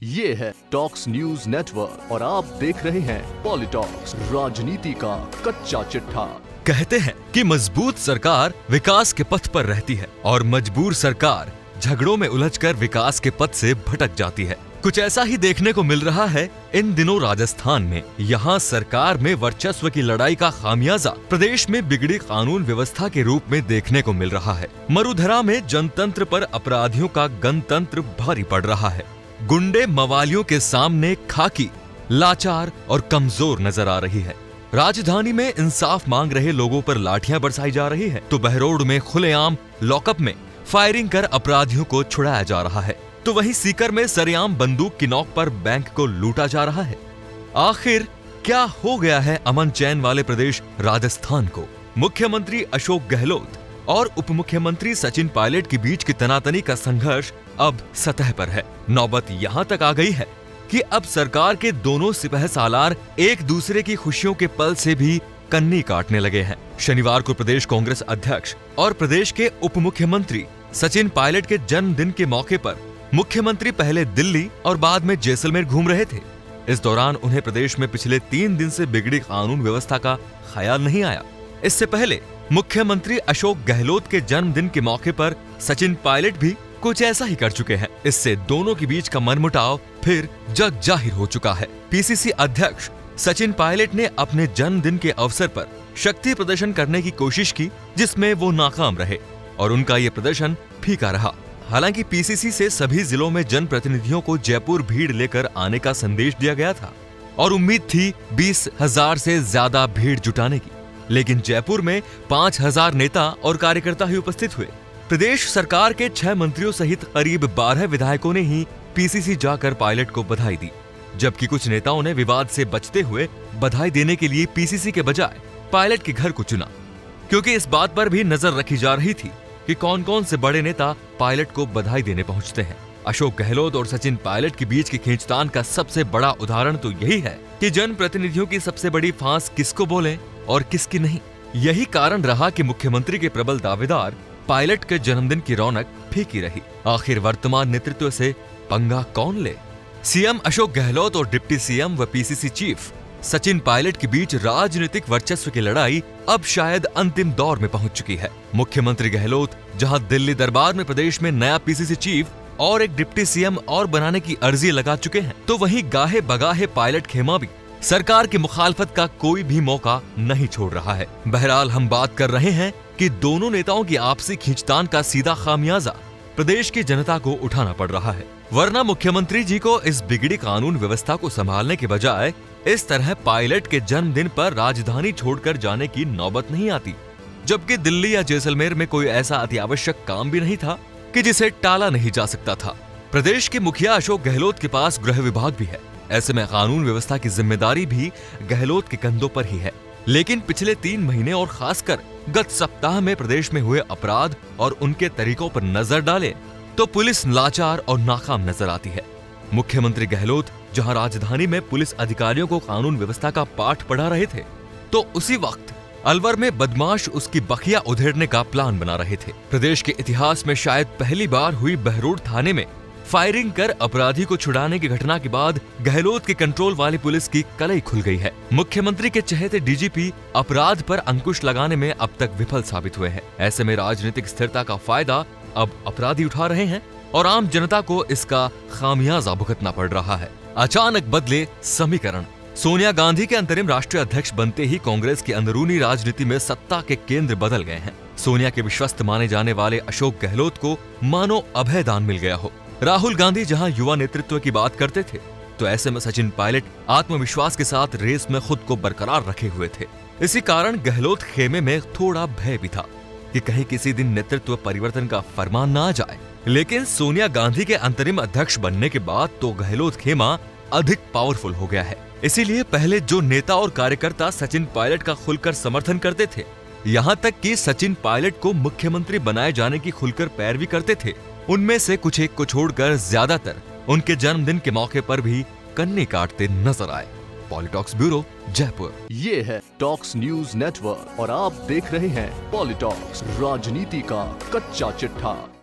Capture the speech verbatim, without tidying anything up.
ये है talks news network और आप देख रहे हैं पॉलिटॉक्स, राजनीति का कच्चा चिट्ठा। कहते हैं कि मजबूत सरकार विकास के पथ पर रहती है और मजबूर सरकार झगड़ों में उलझकर विकास के पथ से भटक जाती है। कुछ ऐसा ही देखने को मिल रहा है इन दिनों राजस्थान में। यहाँ सरकार में वर्चस्व की लड़ाई का खामियाजा प्रदेश में बिगड़ी कानून व्यवस्था के रूप में देखने को मिल रहा है। मरुधरा में जनतंत्र पर अपराधियों का गणतंत्र भारी पड़ रहा है। गुंडे मवालियों के सामने खाकी, लाचार और कमजोर नजर आ रही है। राजधानी में इंसाफ मांग रहे लोगों पर लाठियां बरसाई जा रही है, तो बहरोड में खुलेआम लॉकअप में फायरिंग कर अपराधियों को छुड़ाया जा रहा है, तो वहीं सीकर में सरेआम बंदूक की नोक पर बैंक को लूटा जा रहा है। आखिर क्या हो गया है अमन चैन वाले प्रदेश राजस्थान को? मुख्यमंत्री अशोक गहलोत और उप मुख्यमंत्री सचिन पायलट के बीच की तनातनी का संघर्ष अब सतह पर है। नौबत यहाँ तक आ गई है कि अब सरकार के दोनों सिपह सालार एक दूसरे की खुशियों के पल से भी कन्नी काटने लगे हैं। शनिवार को प्रदेश कांग्रेस अध्यक्ष और प्रदेश के उप मुख्यमंत्री सचिन पायलट के जन्मदिन के मौके पर मुख्यमंत्री पहले दिल्ली और बाद में जैसलमेर घूम रहे थे। इस दौरान उन्हें प्रदेश में पिछले तीन दिन से बिगड़ी कानून व्यवस्था का ख्याल नहीं आया। इससे पहले मुख्यमंत्री अशोक गहलोत के जन्मदिन के मौके पर सचिन पायलट भी कुछ ऐसा ही कर चुके हैं। इससे दोनों के बीच का मनमुटाव फिर जग जाहिर हो चुका है। पीसीसी अध्यक्ष सचिन पायलट ने अपने जन्मदिन के अवसर पर शक्ति प्रदर्शन करने की कोशिश की, जिसमें वो नाकाम रहे और उनका ये प्रदर्शन फीका रहा। हालांकि पीसीसी से सभी जिलों में जनप्रतिनिधियों को जयपुर भीड़ लेकर आने का संदेश दिया गया था और उम्मीद थी बीस हजार से ज्यादा भीड़ जुटाने की, लेकिन जयपुर में पांच हजार नेता और कार्यकर्ता ही उपस्थित हुए। प्रदेश सरकार के छह मंत्रियों सहित करीब बारह विधायकों ने ही पीसीसी जाकर पायलट को बधाई दी, जबकि कुछ नेताओं ने विवाद से बचते हुए बधाई देने के लिए पीसीसी के बजाय पायलट के घर को चुना, क्योंकि इस बात पर भी नजर रखी जा रही थी कि कौन कौन से बड़े नेता पायलट को बधाई देने पहुंचते हैं। अशोक गहलोत और सचिन पायलट के बीच की खींचतान का सबसे बड़ा उदाहरण तो यही है कि जनप्रतिनिधियों की सबसे बड़ी फांस किसको बोले और किसकी नहीं। यही कारण रहा कि मुख्यमंत्री के प्रबल दावेदार पायलट के जन्मदिन की रौनक फीकी रही। आखिर वर्तमान नेतृत्व से पंगा कौन ले? सीएम अशोक गहलोत और डिप्टी सीएम व पीसीसी चीफ सचिन पायलट के बीच राजनीतिक वर्चस्व की लड़ाई अब शायद अंतिम दौर में पहुंच चुकी है। मुख्यमंत्री गहलोत जहां दिल्ली दरबार में प्रदेश में नया पीसीसी चीफ और एक डिप्टी सीएम और बनाने की अर्जी लगा चुके हैं, तो वहीं गाहे बगाहे पायलट खेमा भी सरकार की मुखालफत का कोई भी मौका नहीं छोड़ रहा है। बहरहाल हम बात कर रहे हैं कि दोनों नेताओं की आपसी खींचतान का सीधा खामियाजा प्रदेश की जनता को उठाना पड़ रहा है, वरना मुख्यमंत्री जी को इस बिगड़ी कानून व्यवस्था को संभालने के बजाय इस तरह पायलट के जन्मदिन पर राजधानी छोड़कर जाने की नौबत नहीं आती, जबकि दिल्ली या जैसलमेर में कोई ऐसा अतिआवश्यक काम भी नहीं था कि जिसे टाला नहीं जा सकता था। प्रदेश के मुखिया अशोक गहलोत के पास गृह विभाग भी है, ऐसे में कानून व्यवस्था की जिम्मेदारी भी गहलोत के कंधों पर ही है। लेकिन पिछले तीन महीने और खासकर गत सप्ताह में प्रदेश में हुए अपराध और उनके तरीकों पर नजर डाले तो पुलिस लाचार और नाकाम नजर आती है। मुख्यमंत्री गहलोत जहां राजधानी में पुलिस अधिकारियों को कानून व्यवस्था का पाठ पढ़ा रहे थे, तो उसी वक्त अलवर में बदमाश उसकी बखिया उधेड़ने का प्लान बना रहे थे। प्रदेश के इतिहास में शायद पहली बार हुई बहरोड थाने में फायरिंग कर अपराधी को छुड़ाने की घटना के बाद गहलोत के कंट्रोल वाली पुलिस की कलई खुल गई है। मुख्यमंत्री के चहेते डीजीपी अपराध पर अंकुश लगाने में अब तक विफल साबित हुए हैं। ऐसे में राजनीतिक स्थिरता का फायदा अब अपराधी उठा रहे हैं और आम जनता को इसका खामियाजा भुगतना पड़ रहा है। अचानक बदले समीकरण। सोनिया गांधी के अंतरिम राष्ट्रीय अध्यक्ष बनते ही कांग्रेस की अंदरूनी राजनीति में सत्ता के केंद्र बदल गए हैं। सोनिया के विश्वस्त माने जाने वाले अशोक गहलोत को मानो अभयदान मिल गया हो। राहुल गांधी जहां युवा नेतृत्व की बात करते थे, तो ऐसे में सचिन पायलट आत्मविश्वास के साथ रेस में खुद को बरकरार रखे हुए थे। इसी कारण गहलोत खेमे में थोड़ा भय भी था कि कहीं किसी दिन नेतृत्व परिवर्तन का फरमान न आ जाए। लेकिन सोनिया गांधी के अंतरिम अध्यक्ष बनने के बाद तो गहलोत खेमा अधिक पावरफुल हो गया है। इसीलिए पहले जो नेता और कार्यकर्ता सचिन पायलट का खुलकर समर्थन करते थे, यहाँ तक कि सचिन पायलट को मुख्यमंत्री बनाए जाने की खुलकर पैरवी करते थे, उनमें से कुछ एक को छोड़कर ज्यादातर उनके जन्मदिन के मौके पर भी कन्नी काटते नजर आए। Politalks bureau, Jaipur. ये है टॉक्स न्यूज नेटवर्क और आप देख रहे हैं पॉलिटॉक्स, राजनीति का कच्चा चिट्ठा।